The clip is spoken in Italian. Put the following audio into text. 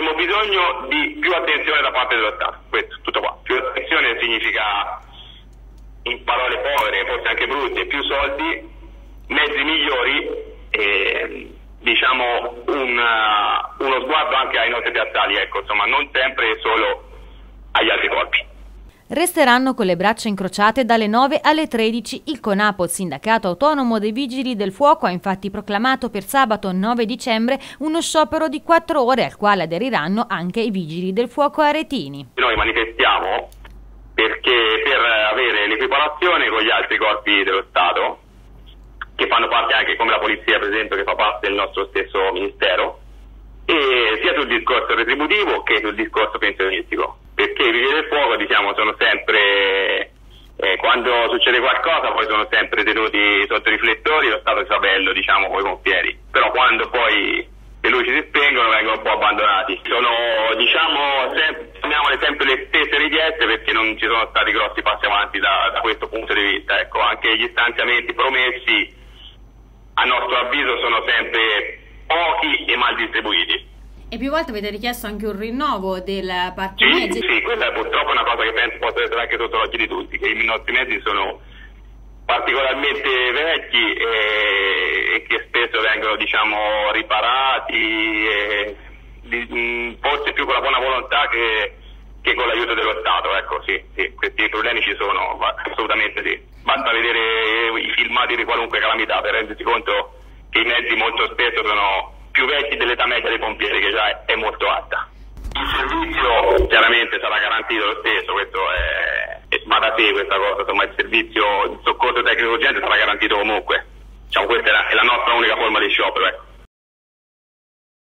abbiamo bisogno di più attenzione da parte dello Stato, questo, tutto qua. Più attenzione significa, in parole povere, forse anche brutte, più soldi, mezzi migliori e diciamo uno sguardo anche ai nostri piazzali, ecco, insomma, non sempre solo agli altri corpi. Resteranno con le braccia incrociate dalle 9 alle 13. Il CONAPO, il sindacato autonomo dei Vigili del Fuoco, ha infatti proclamato per sabato 9 dicembre uno sciopero di 4 ore al quale aderiranno anche i Vigili del Fuoco aretini. Noi manifestiamo perché per avere l'equiparazione con gli altri corpi dello Stato, che fanno parte anche, come la polizia per esempio, che fa parte del nostro stesso ministero, e sia sul discorso retributivo che sul discorso pensionistico, perché i Vigili del Fuoco, diciamo, sono sempre, quando succede qualcosa poi sono sempre tenuti sotto i riflettori, lo stato di sapello, diciamo, con i pompieri, però quando poi le luci si spengono vengono un po' abbandonati. Sono, diciamo, chiamiamole sempre le stesse richieste, perché non ci sono stati grossi passi avanti da questo punto di vista. Ecco, anche gli stanziamenti promessi, a nostro avviso, sono sempre pochi e mal distribuiti. E più volte avete richiesto anche un rinnovo del parco mezzi? Sì, quella è purtroppo una cosa che penso possa essere anche sotto l'occhio di tutti, che i nostri mezzi sono particolarmente vecchi e che spesso vengono, diciamo, riparati, forse più con la buona volontà che con l'aiuto dello Stato. Ecco, sì, questi problemi ci sono, assolutamente sì. Basta vedere i filmati di qualunque calamità per rendersi conto che i mezzi molto spesso sono più vecchi dell'età media dei pompieri, che già è molto alta. Il servizio chiaramente sarà garantito lo stesso, questo va da sé questa cosa, insomma il servizio, il soccorso tecnico urgente sarà garantito comunque. Diciamo, questa è la nostra unica forma di sciopero, ecco.